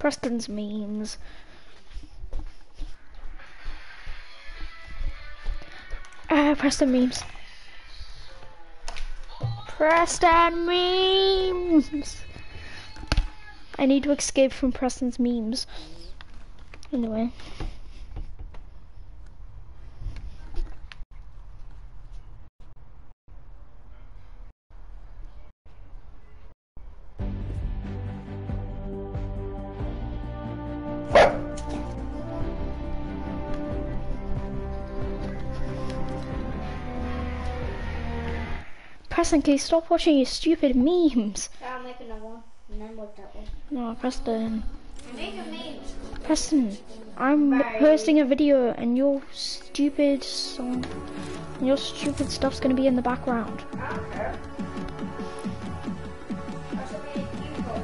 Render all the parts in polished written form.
Preston's memes. Preston memes. Preston memes. I need to escape from Preston's memes. Anyway. Preston, can you stop watching your stupid memes? Yeah, I'll make another one, and then watch that one. No, Preston. I'm making memes. Preston, I'm posting a video and your stupid stuff's gonna be in the background. I don't care. That's what me and you go.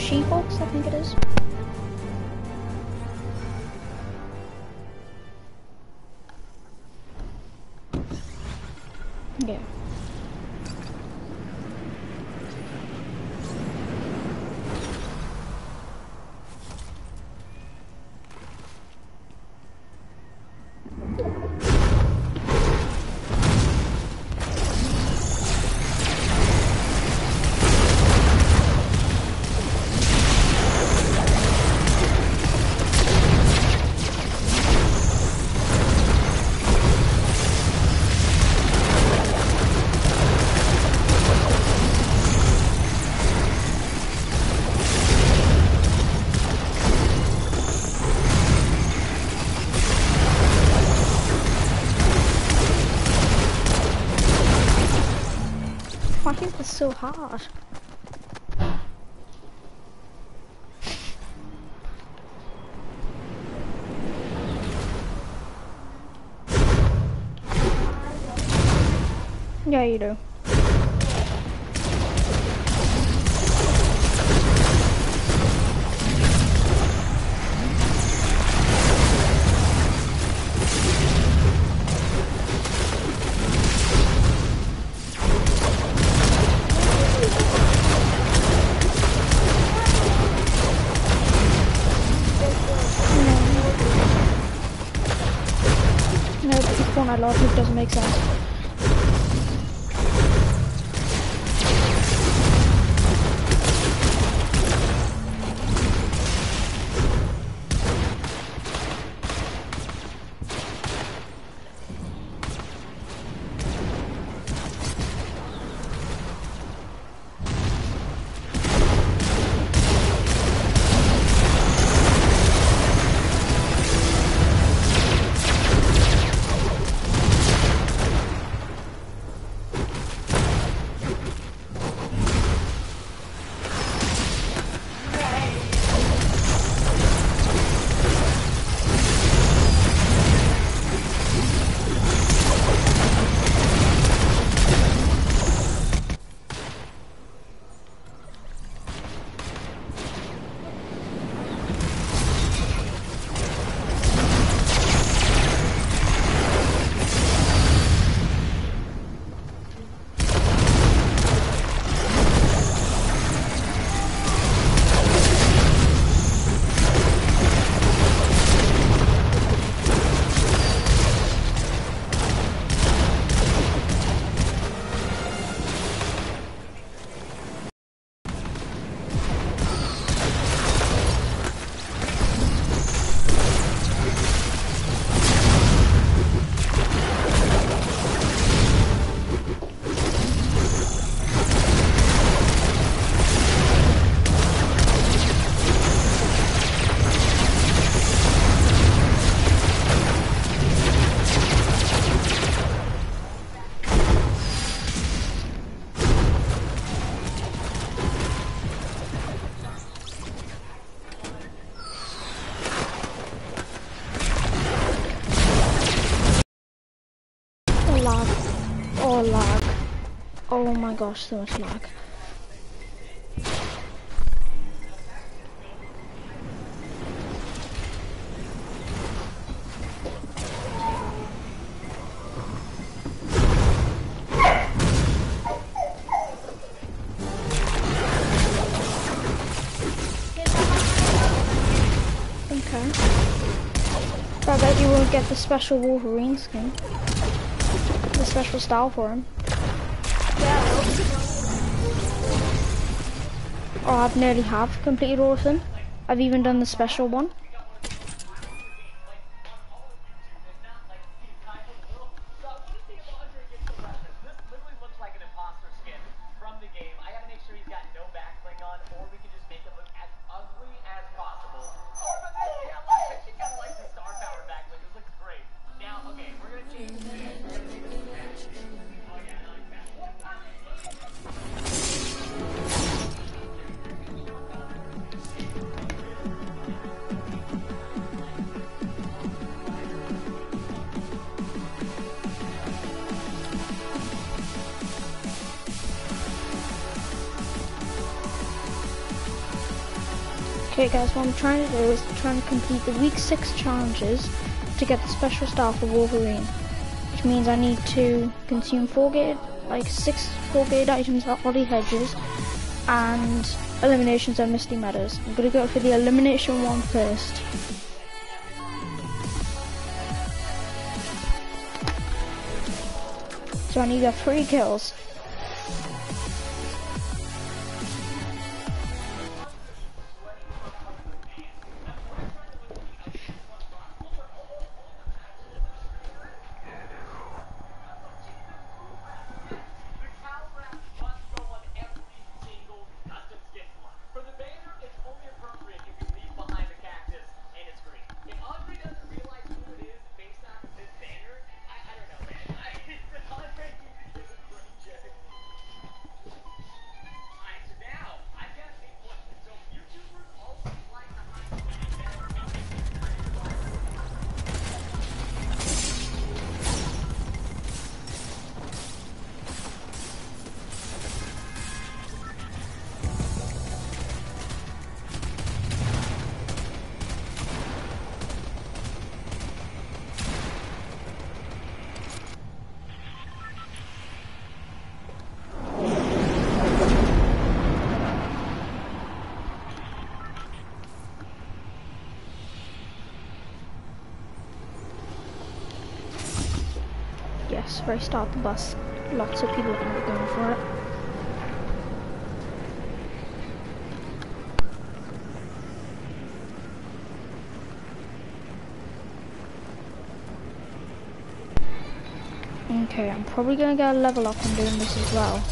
She-Fox, I think it is. Yeah. I think that's so hard. Yeah, you do. No, but the Fortnite logic doesn't make sense. Lag. Oh, lag. Oh my gosh, so much lag. Okay. But I bet you won't get the special Wolverine skin. The special style for him. Oh, I've nearly half completed all of them. I've even done the special one. Okay guys, what I'm trying to do is trying to complete the week 6 challenges to get the special star for Wolverine. Which means I need to consume 6 4 gate items at Holly Hedges and eliminations at Misty Meadows. I'm gonna go for the elimination one first. So I need to get 3 kills. Yes, very start the bus. Lots of people are going to be going for it. Okay, I'm probably going to get a level up on doing this as well.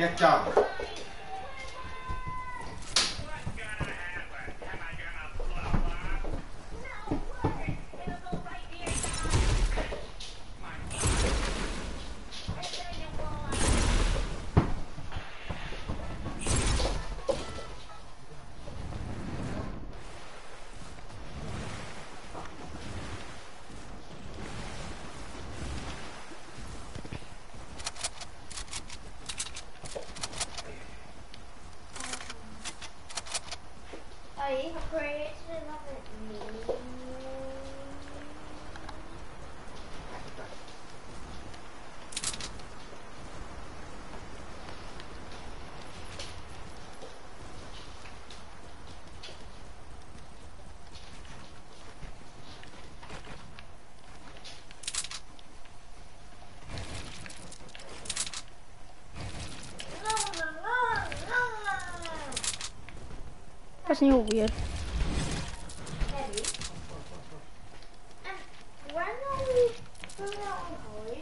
get done. I created another meme. Preston, you're weird. Heavy. And when are we going out on holiday?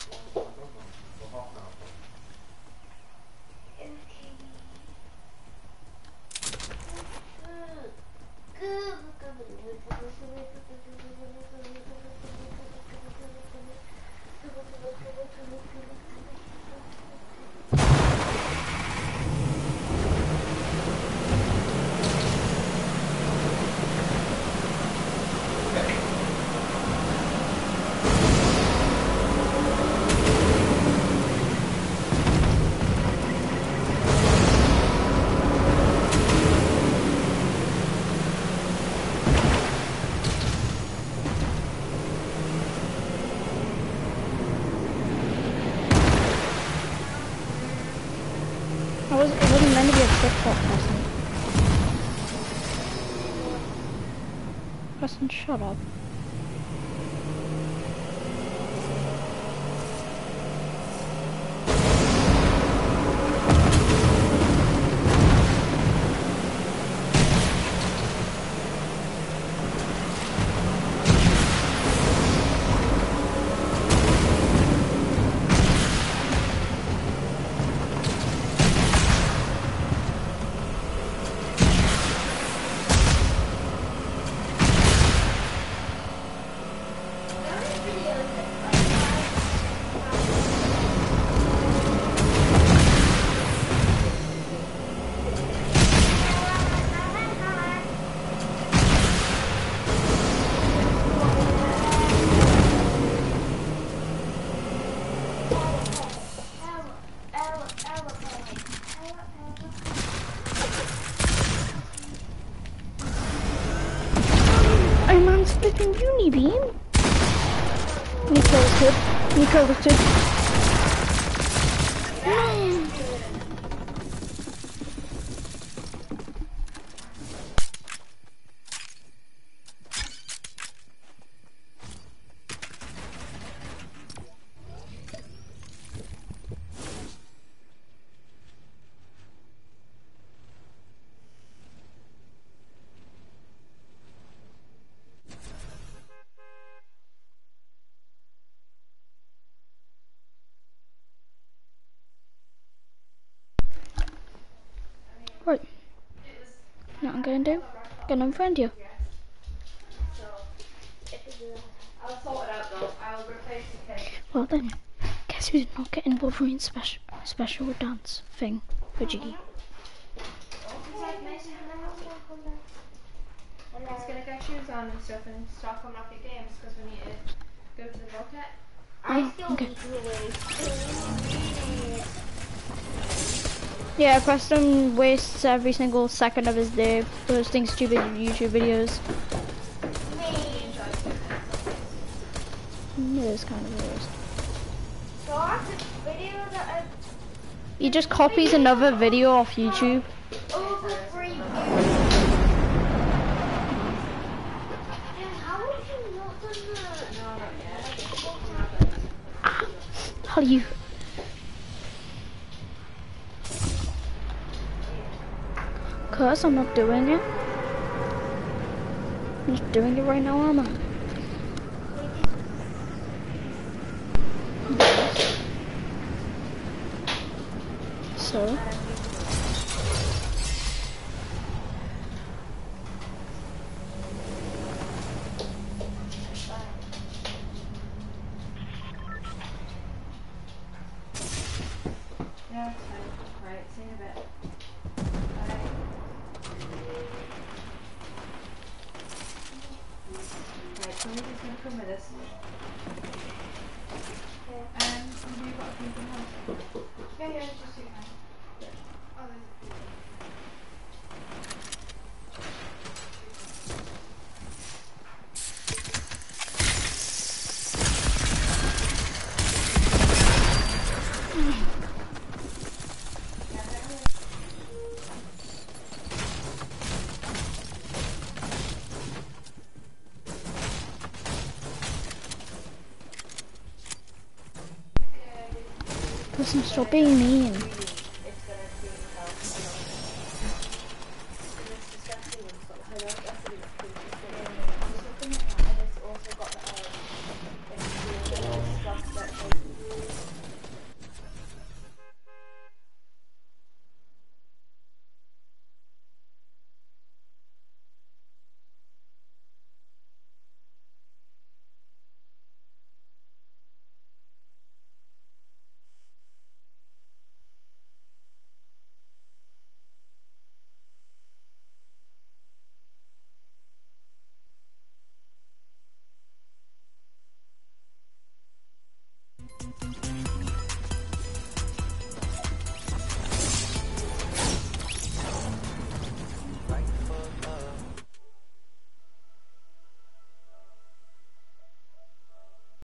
It wasn't meant to be a trick shot, Preston. Preston, shut up. Oh man, flipping uni beam. You kill this kid. You kill this kid. No. Right. What I'm gonna do? Gonna unfriend you. I'll sort it out though. I'll replace the cake. Well then, guess who's not getting Wolverine's special dance thing for Jiggy? He's gonna get shoes on and stuff and start coming off your games because we need to go to the rocket. I still okay. need to wait. Yeah, Preston wastes every single second of his day posting stupid YouTube videos. It is kind of worst. So after the video that He just copies another video off YouTube. over 3 views. How have you not done that? No, not yet. How do you? Cause I'm not doing it. I'm just doing it right now, am I? so. Yeah, it's fine. Right, see you in a bit. Bye. Right, somebody's gonna come with us. Have you got a few from home? Yeah, just you can. Oh, there's a few. Listen, stop being mean. It's gonna do itself a lot. And it's disgusting and stuff. I know that's a bit disgusting. I'm just looking at that, and it's also got the stuff that